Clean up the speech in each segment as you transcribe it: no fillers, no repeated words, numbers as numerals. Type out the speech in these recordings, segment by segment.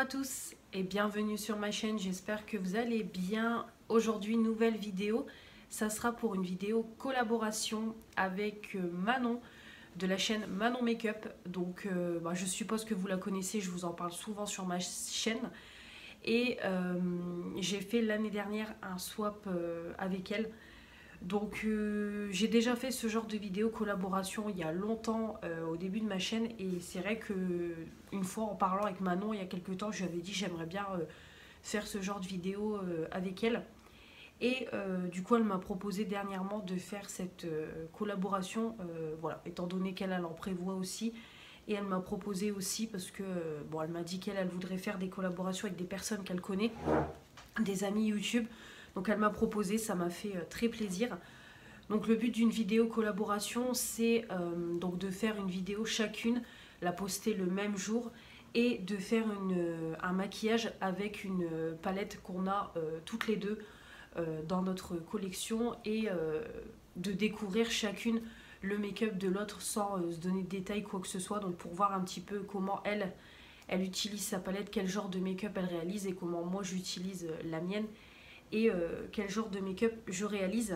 à tous et bienvenue sur ma chaîne, j'espère que vous allez bien. Aujourd'hui, nouvelle vidéo, ça sera pour une vidéo collaboration avec Manon de la chaîne Manon Makeup. Donc je suppose que vous la connaissez, je vous en parle souvent sur ma chaîne. Et j'ai fait l'année dernière un swap avec elle. Donc j'ai déjà fait ce genre de vidéo collaboration il y a longtemps au début de ma chaîne, et c'est vrai que une fois en parlant avec Manon il y a quelques temps, je lui avais dit j'aimerais bien faire ce genre de vidéo avec elle, et du coup elle m'a proposé dernièrement de faire cette collaboration, voilà, étant donné qu'elle en prévoit aussi. Et elle m'a proposé aussi parce que bon, elle m'a dit qu'elle voudrait faire des collaborations avec des personnes qu'elle connaît, des amis YouTube. Donc elle m'a proposé, ça m'a fait très plaisir. Donc le but d'une vidéo collaboration, c'est donc de faire une vidéo chacune, la poster le même jour, et de faire un maquillage avec une palette qu'on a toutes les deux dans notre collection, et de découvrir chacune le make-up de l'autre sans se donner de détails quoi que ce soit. Donc pour voir un petit peu comment elle utilise sa palette, quel genre de make-up elle réalise, et comment moi j'utilise la mienne, et quel genre de make-up je réalise.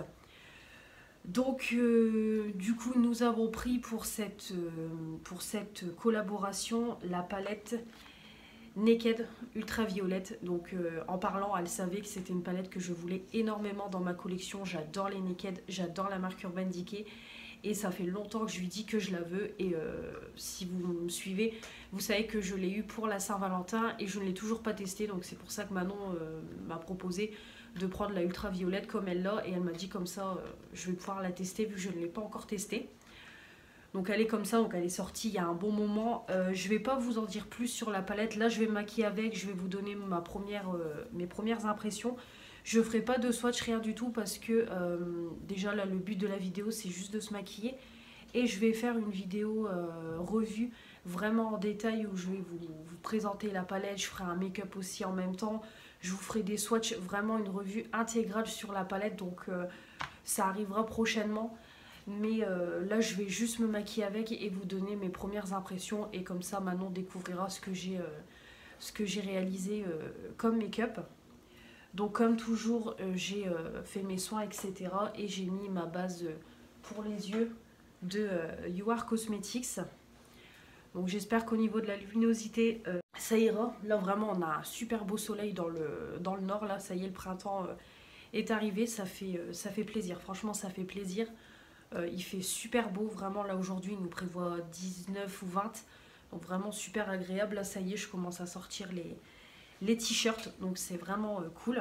Donc du coup nous avons pris pour cette collaboration la palette Naked Ultraviolette. Donc en parlant, elle savait que c'était une palette que je voulais énormément dans ma collection. J'adore les Naked, j'adore la marque Urban Decay, et ça fait longtemps que je lui dis que je la veux. Et si vous me suivez, vous savez que je l'ai eu pour la Saint-Valentin et je ne l'ai toujours pas testé. Donc c'est pour ça que Manon m'a proposé de prendre la Ultraviolette comme elle l'a, et elle m'a dit comme ça je vais pouvoir la tester vu que je ne l'ai pas encore testée. Donc elle est comme ça, donc elle est sortie il y a un bon moment. Je vais pas vous en dire plus sur la palette. Là je vais me maquiller avec, je vais vous donner mes premières impressions. Je ferai pas de swatch, rien du tout, parce que déjà là le but de la vidéo c'est juste de se maquiller. Et je vais faire une vidéo revue vraiment en détail où je vais vous présenter la palette. Je ferai un make-up aussi en même temps. Je vous ferai des swatchs, vraiment une revue intégrale sur la palette. Donc ça arrivera prochainement. Mais là je vais juste me maquiller avec et vous donner mes premières impressions. Et comme ça Manon découvrira ce que j'ai réalisé comme make-up. Donc comme toujours j'ai fait mes soins, etc. Et j'ai mis ma base pour les yeux de You Are Cosmetics. Donc j'espère qu'au niveau de la luminosité ça ira. Là vraiment on a un super beau soleil dans le nord. Là ça y est, le printemps est arrivé. Ça fait plaisir, franchement ça fait plaisir. Il fait super beau vraiment. Là aujourd'hui il nous prévoit 19 ou 20. Donc vraiment super agréable. Là ça y est, je commence à sortir les t-shirts. Donc c'est vraiment cool.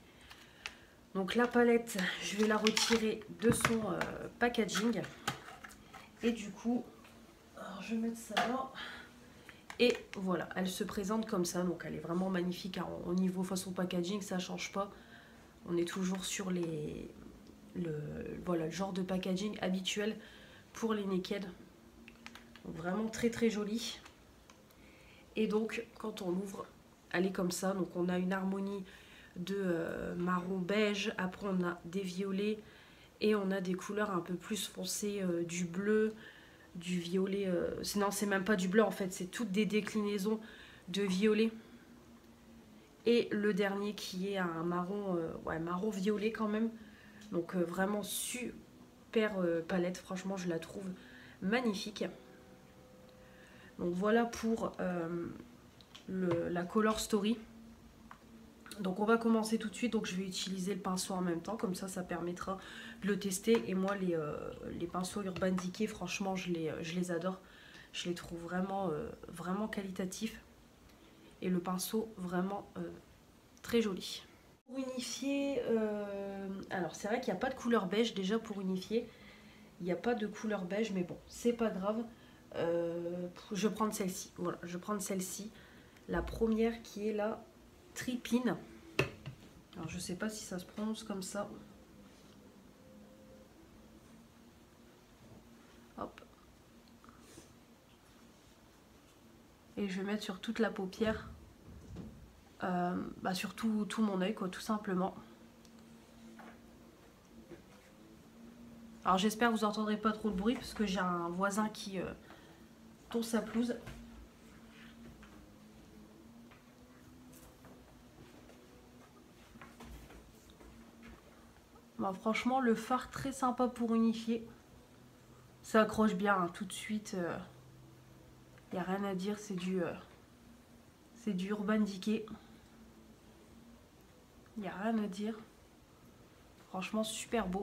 Donc la palette, je vais la retirer de son packaging. Et du coup, alors je vais mettre ça là. Et voilà, elle se présente comme ça. Donc elle est vraiment magnifique, hein. Au niveau façon packaging, ça change pas. On est toujours sur voilà, le genre de packaging habituel pour les Naked. Donc vraiment très très jolie. Et donc quand on ouvre, elle est comme ça. Donc on a une harmonie de marron beige. Après on a des violets. Et on a des couleurs un peu plus foncées, du bleu, du violet. Non, c'est même pas du bleu en fait, c'est toutes des déclinaisons de violet. Et le dernier qui est un marron, marron violet quand même. Donc vraiment super palette, franchement je la trouve magnifique. Donc voilà pour la Color Story. Donc on va commencer tout de suite. Donc je vais utiliser le pinceau en même temps, comme ça permettra de le tester. Et moi les pinceaux Urban Decay, franchement je les adore. Je les trouve vraiment, vraiment qualitatifs. Et le pinceau vraiment très joli. Pour unifier, alors c'est vrai qu'il n'y a pas de couleur beige déjà pour unifier. Il n'y a pas de couleur beige, mais bon, c'est pas grave. Je vais prendre celle-ci. Voilà, je vais prendre celle-ci. La première qui est la Tripine. Alors je sais pas si ça se prononce comme ça. Hop. Et je vais mettre sur toute la paupière. Sur tout mon œil, quoi, tout simplement. Alors j'espère que vous n'entendrez pas trop de bruit parce que j'ai un voisin qui tond sa pelouse. Bah, franchement, le fard très sympa pour unifier. Ça accroche bien hein, tout de suite. Il n'y a rien à dire, c'est du Urban Decay. Il n'y a rien à dire. Franchement, super beau.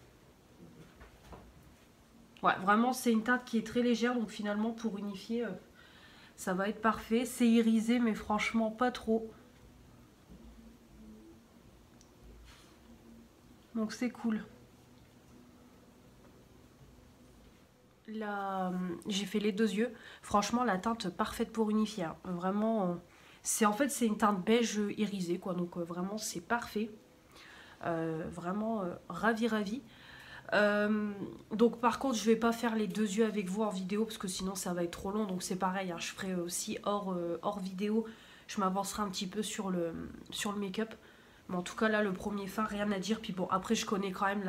Ouais, vraiment, c'est une teinte qui est très légère. Donc finalement, pour unifier, ça va être parfait. C'est irisé, mais franchement, pas trop. Donc c'est cool. Là, j'ai fait les deux yeux. Franchement, la teinte parfaite pour unifier. Hein. Vraiment, c'est en fait c'est une teinte beige irisée quoi. Donc vraiment c'est parfait. Vraiment ravi. Donc par contre, je vais pas faire les deux yeux avec vous en vidéo parce que sinon ça va être trop long. Donc c'est pareil. Hein, je ferai aussi hors vidéo. Je m'avancerai un petit peu sur le make-up. Mais en tout cas là, le premier fard, rien à dire. Puis bon, après je connais quand même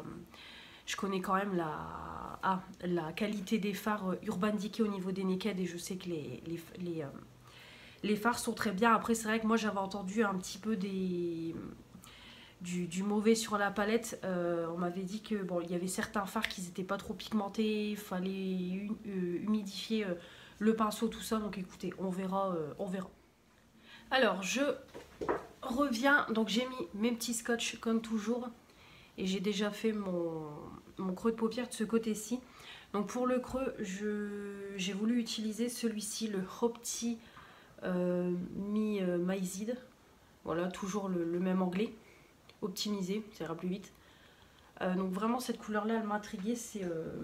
la qualité des fards Urban Decay au niveau des naked et je sais que les fards sont très bien. Après, c'est vrai que moi j'avais entendu un petit peu du mauvais sur la palette. On m'avait dit que bon, il y avait certains fards qui n'étaient pas trop pigmentés, il fallait humidifier le pinceau, tout ça. Donc écoutez, on verra. Alors, je reviens. Donc j'ai mis mes petits scotch comme toujours. Et j'ai déjà fait mon creux de paupière de ce côté-ci. Donc pour le creux, j'ai voulu utiliser celui-ci, le Opti Mi-Maizid. Voilà, toujours le même anglais. Optimisé, ça ira plus vite. Donc vraiment cette couleur-là, elle m'a intriguée. C'est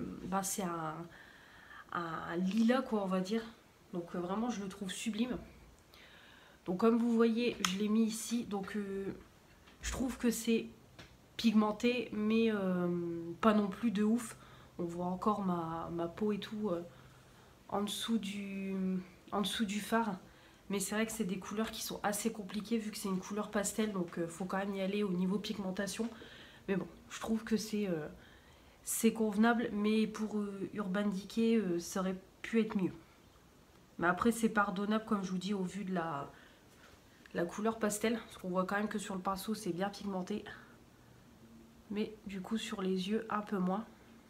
un lilas, quoi, on va dire. Donc vraiment, je le trouve sublime. Donc comme vous voyez, je l'ai mis ici. Donc je trouve que c'est pigmenté mais pas non plus de ouf. On voit encore ma peau et tout en dessous du fard, mais c'est vrai que c'est des couleurs qui sont assez compliquées vu que c'est une couleur pastel, donc faut quand même y aller au niveau pigmentation. Mais bon, je trouve que c'est convenable, mais pour Urban Decay ça aurait pu être mieux. Mais après c'est pardonnable comme je vous dis au vu de la couleur pastel, parce qu'on voit quand même que sur le pinceau c'est bien pigmenté. Mais du coup sur les yeux un peu moins.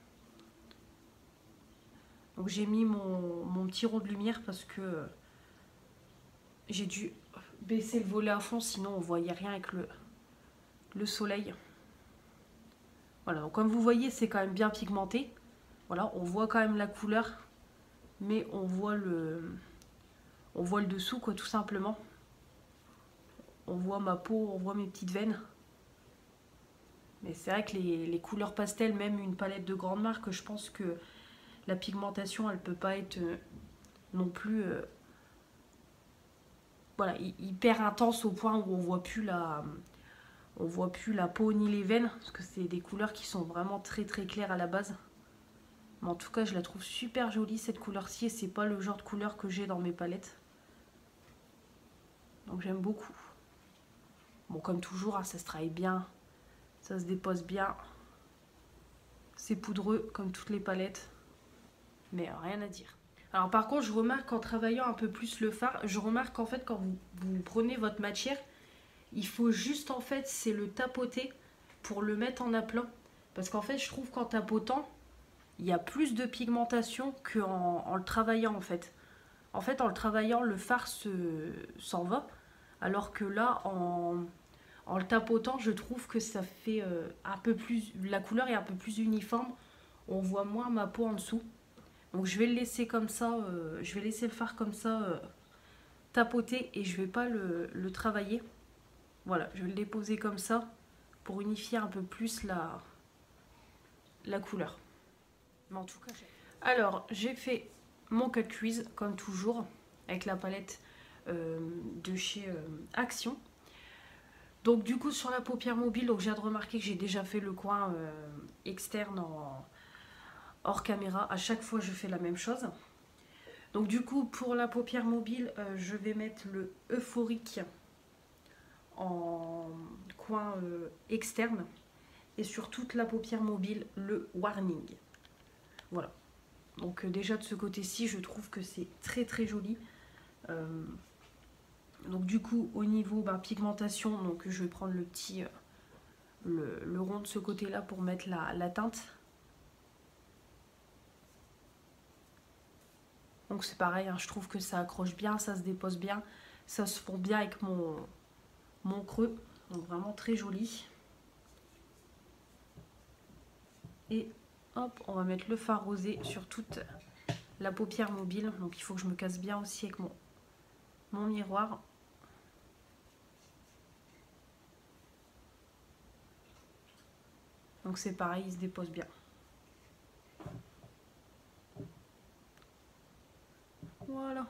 Donc j'ai mis mon petit rond de lumière parce que j'ai dû baisser le volet à fond, sinon on voyait rien avec le soleil. Voilà, donc comme vous voyez c'est quand même bien pigmenté. Voilà, on voit quand même la couleur, mais on voit le dessous quoi, tout simplement. On voit ma peau, on voit mes petites veines. Mais c'est vrai que les couleurs pastel, même une palette de grande marque, je pense que la pigmentation, elle peut pas être non plus voilà, hyper intense au point où on voit plus la peau ni les veines, parce que c'est des couleurs qui sont vraiment très très claires à la base. Mais en tout cas, je la trouve super jolie cette couleur-ci et c'est pas le genre de couleur que j'ai dans mes palettes. Donc j'aime beaucoup. Bon, comme toujours, hein, ça se travaille bien, ça se dépose bien. C'est poudreux comme toutes les palettes, mais rien à dire. Alors par contre, je remarque en travaillant un peu plus le fard, je remarque qu'en fait quand vous prenez votre matière, il faut juste en fait, c'est le tapoter pour le mettre en aplat. Parce qu'en fait, je trouve qu'en tapotant, il y a plus de pigmentation qu'en le travaillant en fait. En fait, en le travaillant, le fard s'en va. Alors que là, en le tapotant, je trouve que ça fait un peu plus... La couleur est un peu plus uniforme. On voit moins ma peau en dessous. Donc je vais le laisser comme ça, je vais laisser le fard comme ça tapoter et je vais pas le travailler. Voilà, je vais le déposer comme ça pour unifier un peu plus la couleur. Mais en tout cas, alors j'ai fait mon cut crease comme toujours avec la palette de chez Action. Donc du coup sur la paupière mobile, donc j'ai remarqué que j'ai déjà fait le coin externe hors caméra. À chaque fois je fais la même chose. Donc du coup pour la paupière mobile, je vais mettre le Euphorique en coin externe et sur toute la paupière mobile le Warning. Voilà. Donc déjà de ce côté-ci, je trouve que c'est très très joli. Donc du coup au niveau pigmentation, donc je vais prendre le petit le rond de ce côté-là pour mettre la teinte. Donc c'est pareil, hein, je trouve que ça accroche bien, ça se dépose bien, ça se fond bien avec mon creux. Donc vraiment très joli. Et hop, on va mettre le fard rosé sur toute la paupière mobile. Donc il faut que je me casse bien aussi avec mon miroir. Donc c'est pareil, il se dépose bien. Voilà.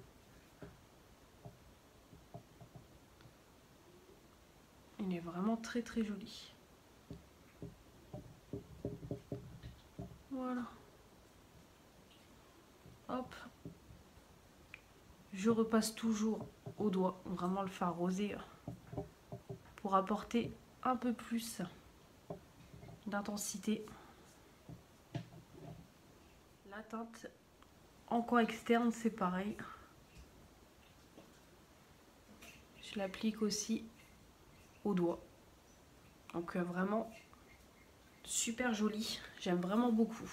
Il est vraiment très très joli. Voilà. Hop. Je repasse toujours au doigt, vraiment le fard rosé pour apporter un peu plus d'intensité. La teinte en coin externe, c'est pareil. Je l'applique aussi au doigt. Donc vraiment super joli. J'aime vraiment beaucoup.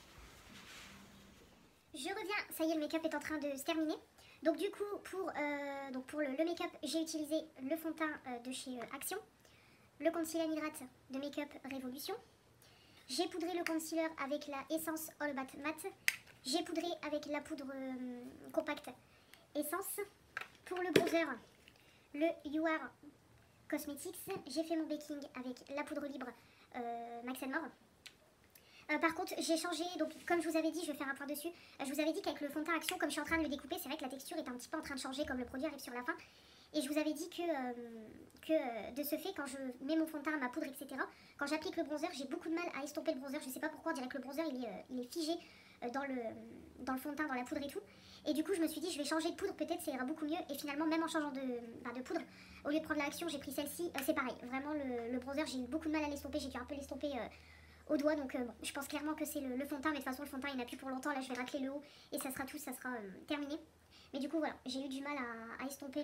Je reviens, ça y est, le make-up est en train de se terminer. Donc du coup, pour le make-up, j'ai utilisé le fond de teint de chez Action, le concealer hydrate de Make-up Révolution. J'ai poudré le concealer avec la Essence All Matte Matte. J'ai poudré avec la poudre compacte Essence. Pour le bronzer, le You Are Cosmetics. J'ai fait mon baking avec la poudre libre Max More. Par contre, j'ai changé, donc comme je vous avais dit, je vais faire un point dessus. Je vous avais dit qu'avec le fond de teint Action, comme je suis en train de le découper, c'est vrai que la texture est un petit peu en train de changer comme le produit arrive sur la fin. Et je vous avais dit que de ce fait, quand je mets mon fond de teint, ma poudre, etc., quand j'applique le bronzer, j'ai beaucoup de mal à estomper le bronzer. Je sais pas pourquoi, on dirait que le bronzer il est figé dans le fond de teint, dans la poudre et tout. Et du coup, je me suis dit, je vais changer de poudre, peut-être ça ira beaucoup mieux. Et finalement, même en changeant de poudre, au lieu de prendre l'Action, j'ai pris celle-ci. C'est pareil, vraiment le bronzer, j'ai eu beaucoup de mal à l'estomper, j'ai dû un peu l'estomper au doigt, donc bon, je pense clairement que c'est le fond de teint, mais de toute façon le fond de teint il n'a plus pour longtemps, là je vais racler le haut et ça sera tout, ça sera terminé. Mais du coup voilà, j'ai eu du mal à estomper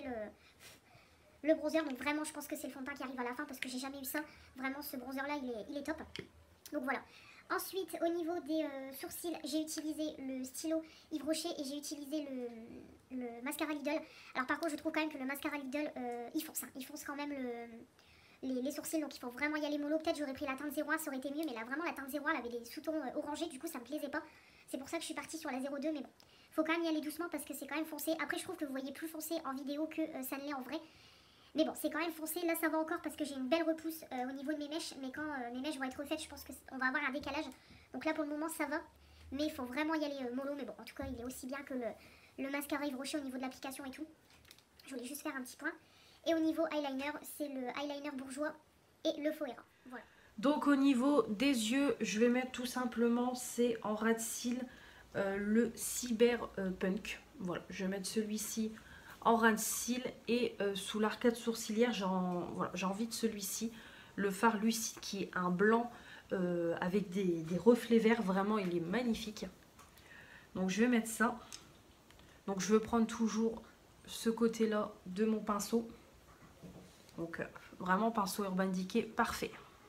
le bronzer, donc vraiment je pense que c'est le fond de teint qui arrive à la fin parce que j'ai jamais eu ça, vraiment ce bronzer là il est top. Donc voilà. Ensuite au niveau des sourcils, j'ai utilisé le stylo Yves Rocher et j'ai utilisé le mascara Lidl. Alors par contre je trouve quand même que le mascara Lidl il fonce quand même les sourcils, donc il faut vraiment y aller mollo. Peut-être j'aurais pris la teinte 01, ça aurait été mieux, mais là vraiment la teinte 01 elle avait des sous-tons orangés, du coup ça me plaisait pas. C'est pour ça que je suis partie sur la 02, mais bon, faut quand même y aller doucement parce que c'est quand même foncé. Après je trouve que vous voyez plus foncé en vidéo que ça ne l'est en vrai. Mais bon, c'est quand même foncé, là ça va encore parce que j'ai une belle repousse au niveau de mes mèches, mais quand mes mèches vont être refaites, je pense qu'on va avoir un décalage. Donc là pour le moment ça va, mais il faut vraiment y aller mollo, mais bon, en tout cas il est aussi bien que le mascara Yves Rocher au niveau de l'application et tout. Je voulais juste faire un petit point. Et au niveau eyeliner, c'est le eyeliner bourgeois et le Foera. Voilà. Donc au niveau des yeux, je vais mettre tout simplement, c'est en ras de cils, le Cyber Punk. Voilà, je vais mettre celui-ci en ras de cils et sous l'arcade sourcilière, j'ai envie de celui-ci, le fard lucide qui est un blanc avec des reflets verts. Vraiment, il est magnifique. Donc je vais mettre ça. Donc je vais prendre toujours ce côté-là de mon pinceau. Donc vraiment pinceau Urban Decay parfait.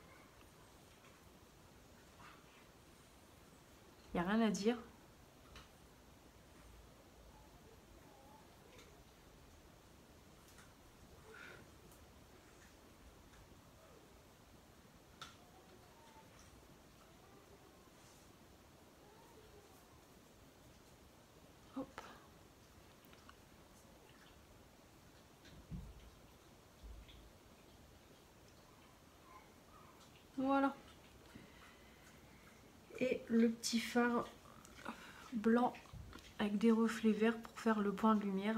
Il n'y a rien à dire. Hop. Voilà. Et le petit phare blanc avec des reflets verts pour faire le point de lumière.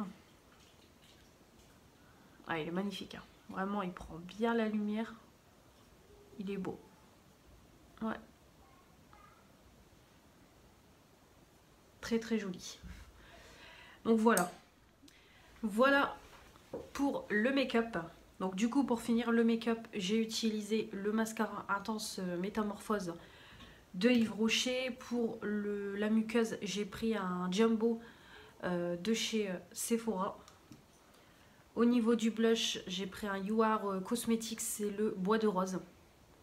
Ah, il est magnifique, hein. Vraiment, il prend bien la lumière. Il est beau. Ouais. Très très joli. Donc voilà. Voilà pour le make-up. Donc du coup, pour finir le make-up, j'ai utilisé le mascara Intense Métamorphose de Yves Rocher. Pour la muqueuse, j'ai pris un Jumbo de chez Sephora. Au niveau du blush, j'ai pris un You Are Cosmetics, c'est le Bois de Rose.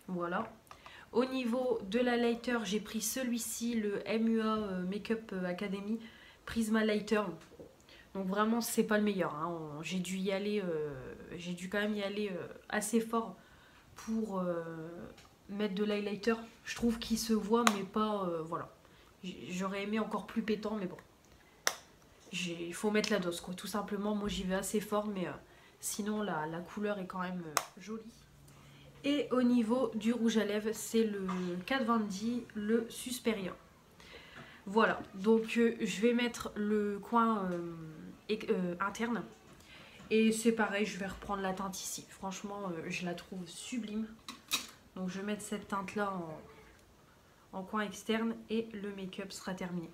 Voilà. Au niveau de la lighter, j'ai pris celui-ci, le MUA Makeup Academy Prisma Lighter. Donc vraiment, c'est pas le meilleur. Hein. J'ai dû y aller, j'ai dû quand même y aller assez fort pour mettre de l'highlighter. Je trouve qu'il se voit, mais pas, voilà. J'aurais aimé encore plus pétant, mais bon. Il faut mettre la dose, quoi. Tout simplement, moi j'y vais assez fort, mais sinon la couleur est quand même jolie. Et au niveau du rouge à lèvres, c'est le Kat Von D, le Suspiria. Voilà, donc je vais mettre le coin interne. Et c'est pareil, je vais reprendre la teinte ici. Franchement, je la trouve sublime. Donc je vais mettre cette teinte là en coin externe et le make-up sera terminé.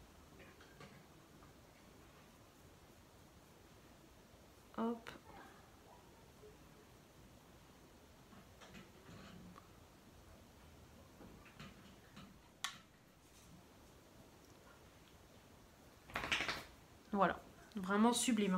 Hop. Voilà, vraiment sublime.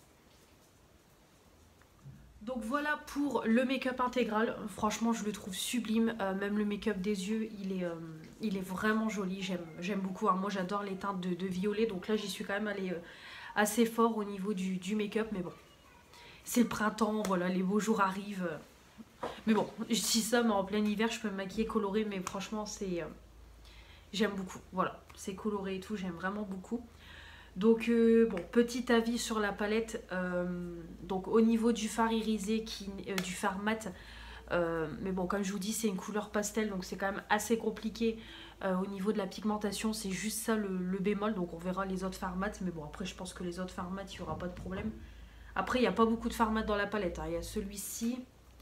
Donc voilà pour le make-up intégral. Franchement, je le trouve sublime. Même le make-up des yeux, il est vraiment joli. J'aime beaucoup. Hein. Moi, j'adore les teintes de violet. Donc là, j'y suis quand même allée assez fort au niveau du make-up. Mais bon, c'est le printemps. Voilà, les beaux jours arrivent. Mais bon, je dis ça, mais en plein hiver, je peux me maquiller coloré. Mais franchement, j'aime beaucoup. Voilà, c'est coloré et tout. J'aime vraiment beaucoup. Donc bon, petit avis sur la palette, donc au niveau du fard irisé, du fard mat, mais bon comme je vous dis c'est une couleur pastel donc c'est quand même assez compliqué au niveau de la pigmentation, c'est juste ça le bémol, donc on verra les autres fards mat, mais bon après je pense que les autres fards mat il n'y aura pas de problème. Après il n'y a pas beaucoup de fards mat dans la palette, hein. Il y a celui-ci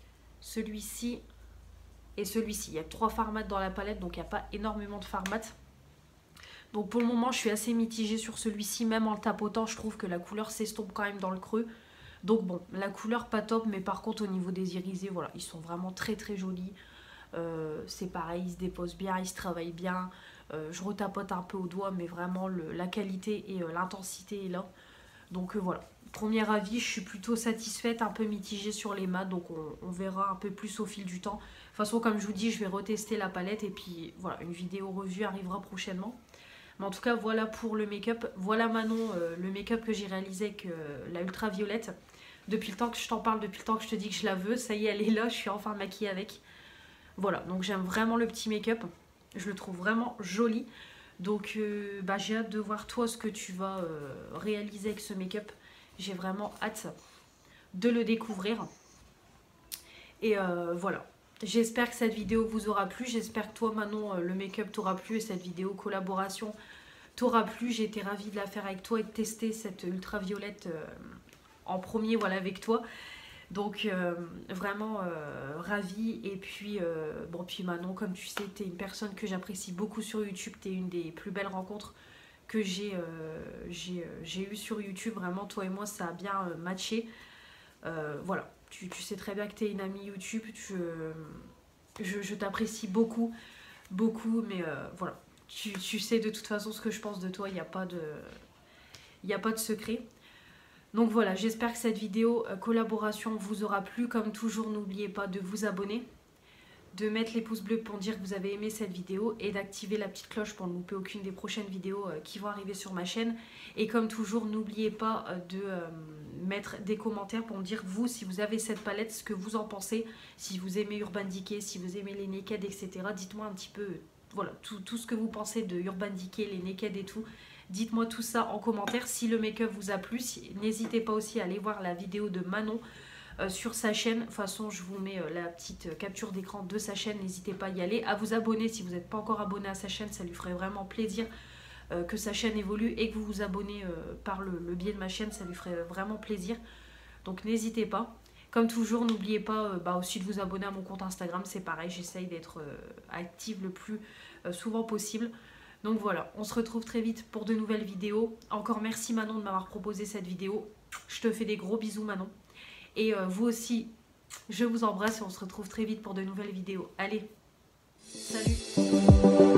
et celui-ci, il y a 3 fards mat dans la palette donc il n'y a pas énormément de fards mat. Donc pour le moment, je suis assez mitigée sur celui-ci. Même en le tapotant, je trouve que la couleur s'estompe quand même dans le creux. Donc bon, la couleur pas top, mais par contre au niveau des irisés, voilà, ils sont vraiment très très jolis. C'est pareil, ils se déposent bien, ils se travaillent bien. Je retapote un peu au doigt, mais vraiment la qualité et l'intensité est là. Donc voilà, premier avis, je suis plutôt satisfaite, un peu mitigée sur les mats. Donc on verra un peu plus au fil du temps. De toute façon, comme je vous dis, je vais retester la palette. Et puis voilà, une vidéo revue arrivera prochainement. Mais en tout cas, voilà pour le make-up. Voilà Manon, le make-up que j'ai réalisé avec la ultraviolette. Depuis le temps que je t'en parle, depuis le temps que je te dis que je la veux, ça y est, elle est là, je suis enfin maquillée avec. Voilà, donc j'aime vraiment le petit make-up. Je le trouve vraiment joli. Donc j'ai hâte de voir toi ce que tu vas réaliser avec ce make-up. J'ai vraiment hâte de le découvrir. Et voilà. J'espère que cette vidéo vous aura plu. J'espère que toi, Manon, le make-up t'aura plu et cette vidéo collaboration t'aura plu. J'ai été ravie de la faire avec toi et de tester cette ultraviolette en premier, voilà, avec toi. Donc, vraiment ravie. Et puis, bon, puis Manon, comme tu sais, t'es une personne que j'apprécie beaucoup sur YouTube. T'es une des plus belles rencontres que j'ai eues sur YouTube. Vraiment, toi et moi, ça a bien matché. Voilà. Tu sais très bien que tu es une amie YouTube, je t'apprécie beaucoup, mais voilà. Tu sais de toute façon ce que je pense de toi, il n'y a pas de secret. Donc voilà, j'espère que cette vidéo collaboration vous aura plu. Comme toujours, n'oubliez pas de vous abonner, de mettre les pouces bleus pour dire que vous avez aimé cette vidéo et d'activer la petite cloche pour ne louper aucune des prochaines vidéos qui vont arriver sur ma chaîne. Et comme toujours, n'oubliez pas de mettre des commentaires pour me dire vous, si vous avez cette palette, ce que vous en pensez, si vous aimez Urban Decay, si vous aimez les Naked, etc. Dites-moi un petit peu, voilà, tout ce que vous pensez de Urban Decay, les Naked et tout. Dites-moi tout ça en commentaire. Si le make-up vous a plu, n'hésitez pas aussi à aller voir la vidéo de Manon sur sa chaîne. De toute façon, je vous mets la petite capture d'écran de sa chaîne. N'hésitez pas à y aller. À vous abonner si vous n'êtes pas encore abonné à sa chaîne. Ça lui ferait vraiment plaisir que sa chaîne évolue et que vous vous abonnez par le biais de ma chaîne. Ça lui ferait vraiment plaisir. Donc n'hésitez pas. Comme toujours, n'oubliez pas aussi de vous abonner à mon compte Instagram. C'est pareil, j'essaye d'être active le plus souvent possible. Donc voilà, on se retrouve très vite pour de nouvelles vidéos. Encore merci Manon de m'avoir proposé cette vidéo. Je te fais des gros bisous Manon. Et vous aussi, je vous embrasse et on se retrouve très vite pour de nouvelles vidéos. Allez, salut!